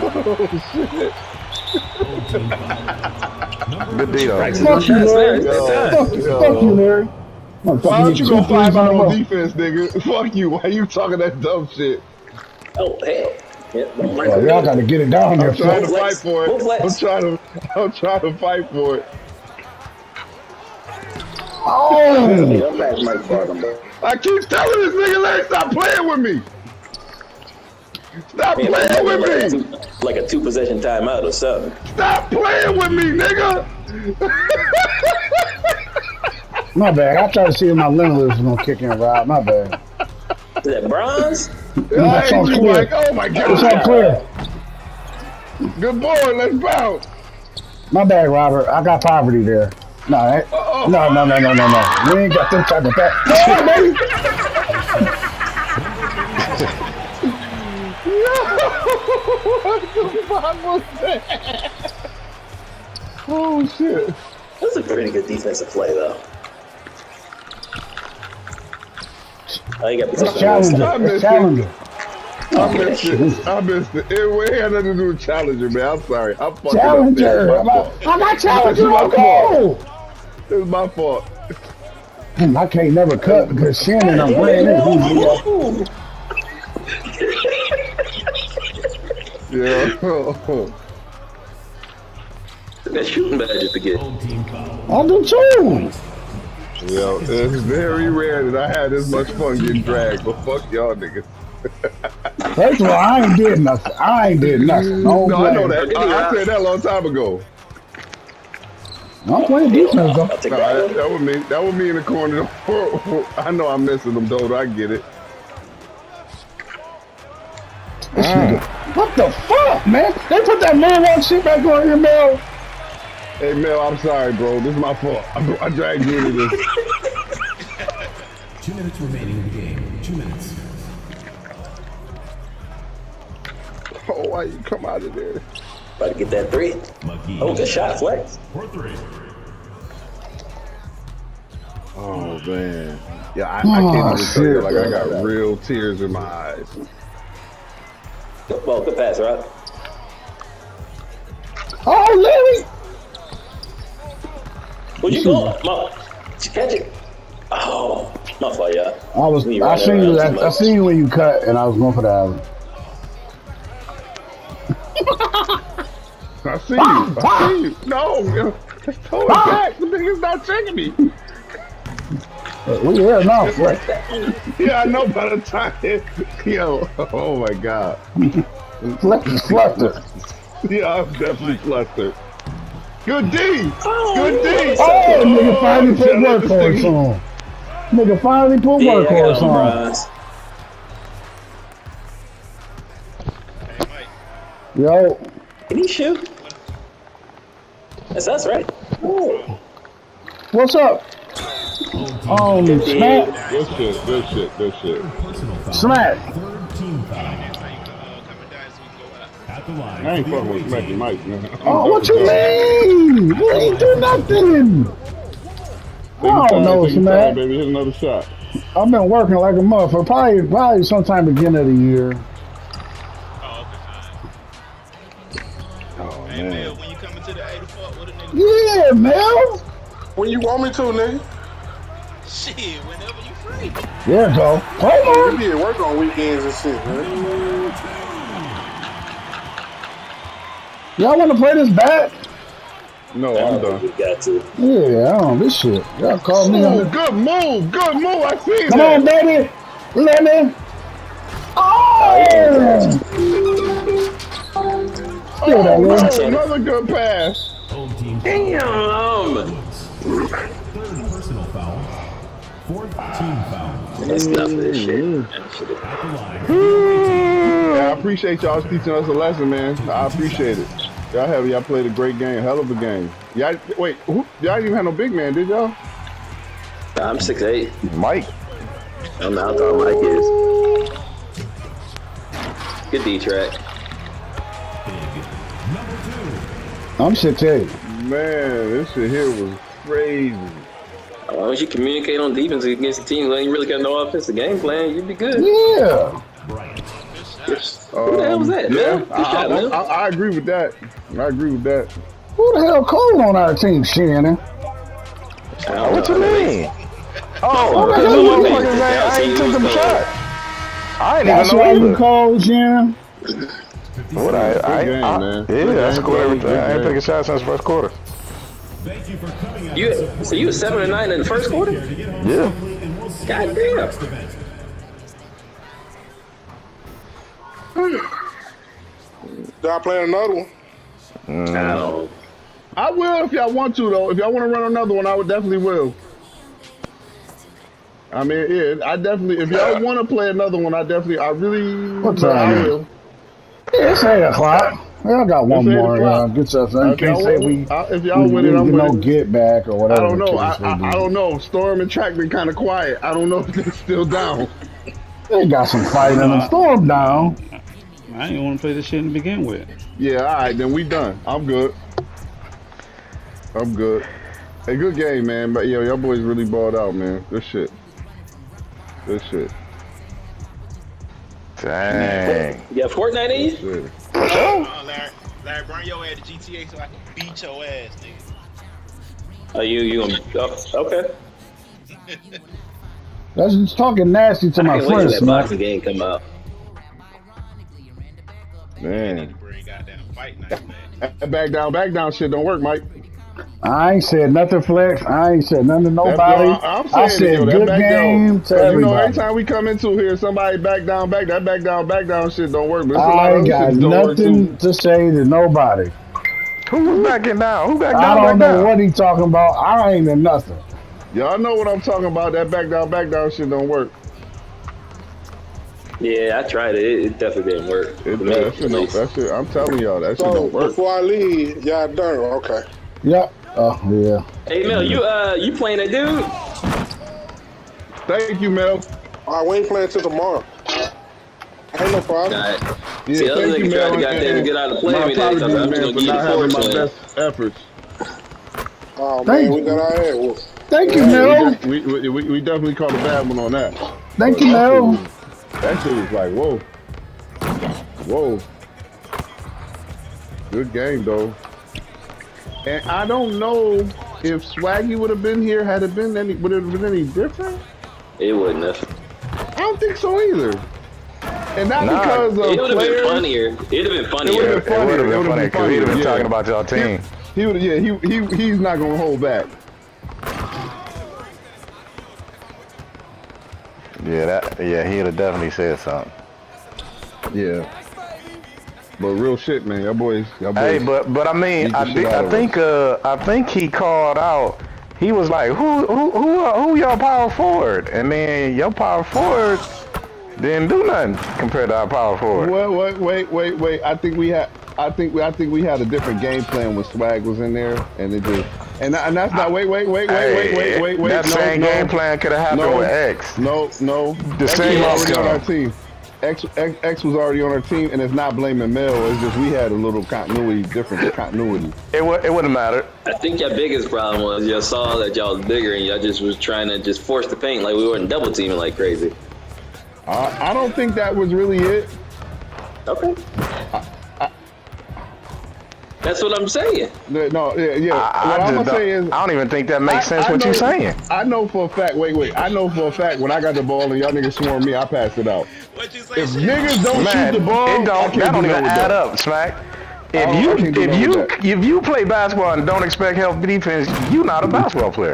Good D though. Fuck you, Larry. Yo, Fuck, yo. fuck you, Larry. Why don't you go five out on defense, nigga? Fuck you. Why you talking that dumb shit? Oh, hell. Yeah, don't like Oh, it. y'all got to get it down there. I'm trying to folks. fight for Move it. flex. I'm trying to. I'm trying to fight for it. Oh, I'm back, Mike Barton, bro. I keep telling this nigga, Larry, stop playing with me. Stop Yeah, playing with like, a me. two, like a two possession timeout or something. Stop playing with me, nigga. my bad. I tried to see if my limit was going to kick in, Rob. My bad. Is that bronze? I It's on hate you, clear. Mike. Oh my It's on god. clear. Good boy. Let's bounce. My bad, Robert. I got poverty there. No, I, Uh-oh. no, no, no, no, no, no. We ain't got them type of that. Come on, baby. What the fuck was that? Oh shit. That's a pretty good defensive play, though. Oh, you got It's position. Challenger. It's Challenger. I missed it. I missed it. It had nothing to do with Challenger, man. I'm sorry. I'm fucking Challenger. up there. I'm not Challenger. It's my Go. fault. It's my fault. I can't never cut because Shannon I'm playing this. Yeah. That shooting badge to get. I do too. Yeah, it's very rare that I had this much fun getting dragged, but fuck y'all niggas. First of all, I ain't did nothing. I ain't did nothing. No, no I know that. I, I said that a long time ago. I'm playing defense though. Nah, that, that was me. That was me in the corner. I know I'm missing them, though. I get it. Mm. What the fuck, man? They put that moonwalk shit back on here, Mel. Hey, Mel, I'm sorry, bro. This is my fault. I, I dragged you into this. Two minutes remaining in the game. Two minutes. Oh, why you come out of there? About to get that three. Monkey. Oh, good shot, Flex. For three. Oh, man. Yeah, I, Oh, I can't even tell you, shit, like, I got bro. real tears in my eyes. Well, good pass, right? Oh, Larry. Where'd you go? Ma, did you catch it? Oh, my fault, yeah. I was. You I running seen you. around I, too I much. seen you when you cut, and I was going for the alley. I see you. I see you. No, just throw it back. The nigga's not checking me. We here now. Right? Yeah, I know by the time. Yo, oh my God. Flex flustered. Yeah, I'm definitely flustered. Good D! Good D! Oh, nigga finally put workhorse on. Nigga finally put Yeah, I got workhorse him, on. Bronze. Yo, Can he shoot? That's us, right? what's up? Um, Smack, Good shit, good shit, good shit. Personal foul. Smack. Third team foul. At the line. I ain't for the fucking with away Smacky team. Mike, man. Oh, what you mean? We ain't do nothing. I don't know, Take your time, Smack. baby. Hit another shot. I've been working like a motherfucker. Probably, probably sometime beginning of the year. Oh, man. When you come into the eighty-four, what a nigga. Yeah, Mel. When you want me to, nigga. Shit, whenever you free. There you go. Hold We on. did work on weekends and shit, man. Y'all want to play this back? No, I I'm don't think done. we got to. Yeah, I don't know this shit. Y'all call me. Oh, on- good move, good move. I see Come that. on, baby. Let me. Oh! Still that Oh, way. no, another good pass. Home team. Damn! Third personal foul. Fourth team foul. That's enough of this shit. That shit is- At the line. For the away team. Yeah, I appreciate y'all teaching us a lesson, man. I appreciate it. Y'all have y'all played a great game, hell of a game. Y'all wait, who, y'all didn't even have no big man, did y'all? Nah, I'm six eight. Mike. I don't know how tall Mike is. Good D track. Number two. I'm six eight. Man, this shit here was crazy. As long as you communicate on defense against the team, you ain't really got no offensive game plan, you'd be good. Yeah. Bryant. Who the hell was that, Um, yeah, man? Good I, shot, I, man. I, I agree with that. I agree with that. Who the hell called on our team, Shannon? I don't What you know. mean? Oh, the because hell the you mean? motherfuckers ain't- I ain't took them shot. I ain't That's even why know you either. called, Shannon? What I, I, game, I, man. yeah, Good that's game, cool. bro. Everything. Good I ain't game. taking shots since first quarter. Thank you for coming out. You, so you was seven and nine in the first quarter? Yeah. God damn. Y'all playing another one? No. I will if y'all want to, though. If y'all want to run another one, I would definitely will. I mean, yeah, I definitely. If y'all want to play another one, I definitely. I really. What no, I time is it? will. Yeah, it's eight o'clock. Y'all got one It's eight more. o'clock. Uh, get yourself. You If can't y'all say want- we. I- if y'all we, with it, we, I'm you with know, it. get back or I whatever. don't know. the I, case may I, be. I don't know. Storm and Track been kind of quiet. I don't know if they're still down. They got some fight in them. Storm down. I didn't want to play this shit to begin with. Yeah, all right, then we done. I'm good. I'm good. Hey, good game, man. But yo, y'all boys really balled out, man. Good shit. Good shit. Dang. You got Fortnite in you? Uh, Larry, Larry, bring your ass to G T A so I can beat your ass, nigga. Oh, you, you, oh, okay. That's just talking nasty to I my can't wait till friends, that man. boxing game come out. Man. Bring goddamn fight night back. That back down, back down shit don't work, Mike. I ain't said nothing, Flex. I ain't said nothing to That- nobody. yo, I'm saying I it, said yo, that good back game down. to You know, everybody. every time we come into here, somebody back down, back that back down, back down shit don't work. But it's a lot I of ain't other got shit that don't work too. nothing to say to nobody. Who's backing down? Who back I down? don't Back know down? what he talking about. I ain't in nothing. Y'all know what I'm talking about. That back down, back down shit don't work. Yeah, I tried it. It, it definitely didn't work. It, For me, that shit at don't, least. that shit, I'm telling y'all, that shit So don't work. before I leave, y'all done? Okay. Yep. Oh yeah. Hey Mel, you uh, you playing that dude? Thank you, Mel. All right, we ain't playing till tomorrow. Ain't no problem. All right. Yeah, See, other thank you, niggas tried Mel. to goddamn and- get out of the my play me there because apologies, I'm man, just gonna for give you not the having force my man. best efforts. Oh Thank man, we you. got our head whooped. Thank you, Yeah, Mel. we, we, we, we definitely caught a bad one on that. Thank But you, that shit Mel. was- That shit was like, whoa. Whoa. Good game, though. And I don't know if Swaggy would have been here, had it been any, would it have been any different? It wouldn't have. I don't think so either. And not Nah, because of It would have players. been funnier. It'd have been It would funnier. have It been funnier. would have It been would've funny been because he'd have been funnier, talking yeah. about y'all team. He would, yeah, he, he, he's not gonna hold back. Yeah, that. Yeah, he'd have definitely said something. Yeah. But real shit, man. Y'all boys, y'all boys. Hey, but but I mean, beat the I, shit thi- out I of think uh I think he called out. He was like, who who who are- who y'all power forward? And then your power forward didn't do nothing compared to our power forward. Wait, wait, wait, wait, wait. I think we had. I think we. I think we had a different game plan when Swag was in there, and it just. And, and that's not. Wait, wait, wait, wait, wait, wait, wait, wait. That no, same no, game plan could have happened no, with X. No, no. The X same was already on our outcome. team. X, X, X was already on our team, and it's not blaming Mel. It's just we had a little continuity, different continuity. It would it wouldn't matter. I think your biggest problem was y'all saw that y'all was bigger and y'all just was trying to just force the paint like we weren't double teaming like crazy. Uh, I don't think that was really it. Okay. That's what I'm saying. No, yeah, yeah. I, what I I'm just gonna say don't, is, I don't even think that makes sense I, I what know, you're saying. I know for a fact. Wait, wait. I know for a fact when I got the ball and y'all niggas swarm me, I passed it out. What you say? If shit? niggas don't Man, shoot the ball, it I don't can't that don't do even nothing with add that. up, Smack. I If don't- I you can't do if nothing you with that. if you play basketball and don't expect help defense, you not a basketball player.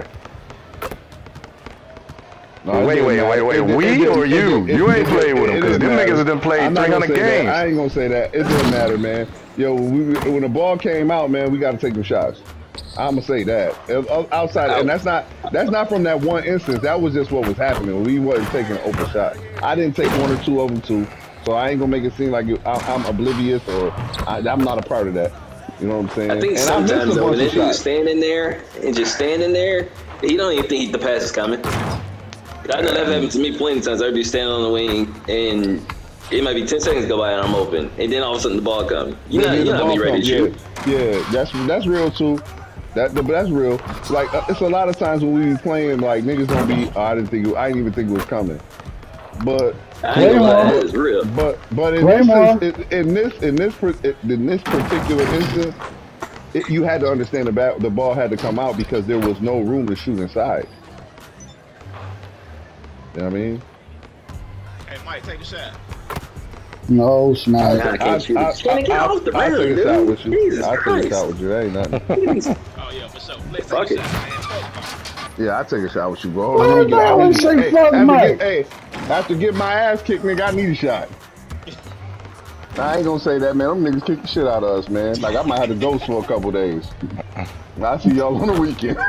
No, it Wait, didn't wait, matter. wait, It wait. didn't- We it didn't- or it you? didn't- You it ain't didn't- played with it them because didn't them matter. niggas have done played I'm not three gonna hundred say that. games. I ain't gonna say that. It didn't matter, man. Yo, we, when the ball came out, man, we got to take them shots. I'm gonna say that. If- Outside, and that's not that's not from that one instance. That was just what was happening. We wasn't taking an open shot. I didn't take one or two of them too, so I ain't gonna make it seem like you, I, I'm oblivious or I, I'm not a part of that. You know what I'm saying? I think and sometimes I missed a though, when bunch that of dude's shots. standing there and just standing there, he don't even think the pass is coming. I know that happened to me plenty of times. I'd be standing on the wing and it might be ten seconds go by and I'm open, and then all of a sudden the ball comes. You know, Yeah, you the know, ball be ready to come, shoot. Yeah, yeah, that's that's real too. That but that's real. Like uh, it's a lot of times when we be playing, like niggas don't be. Oh, I didn't think. It, I didn't even think it was coming. But I ain't gonna lie, that is real. But but in Claymore. this, in, in this in this per- in this particular instance, it, you had to understand the bat, the ball had to come out because there was no room to shoot inside. You know what I mean? Hey, Mike, take a shot. No, Smack. I can't shoot it. Can I get off the I'll rim, take a shot dude? with you. Jesus I'll take a Christ. shot with you. That ain't nothing. Oh, yeah, for sure. Let's Fuck take it. a shot, man. Fuck. Yeah, I take a shot with you, bro. Well, Let me get- that I one need- say hey, fuck after Mike. get- Hey, after get my ass kicked, nigga, I need a shot. I ain't gonna say that, man. Them niggas kick the shit out of us, man. Like I might have to ghost for a couple days. I'll see y'all on the weekend.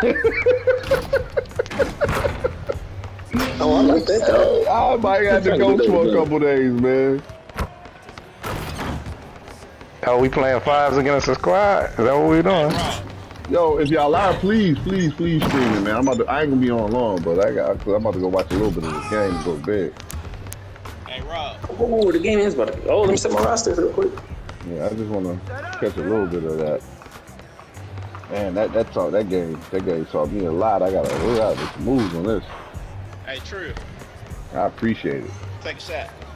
Oh, I like that though. I might have to ghost for a couple days, man. Oh, we playing fives against the squad? Is that what we doing? Yo, if y'all are, please, please, please stream it, man. I'm about to, I ain't gonna be on long, but I got, cause I'm about to go watch a little bit of this game and go to bed. Hey, Rob. Oh, the game is about to. Oh, let me set my roster real quick. Yeah, I just wanna catch a little bit of that. Man, that that taught that game, that game taught me a lot. I gotta, we gotta make some moves on this. Hey, True. I appreciate it. Take a shot.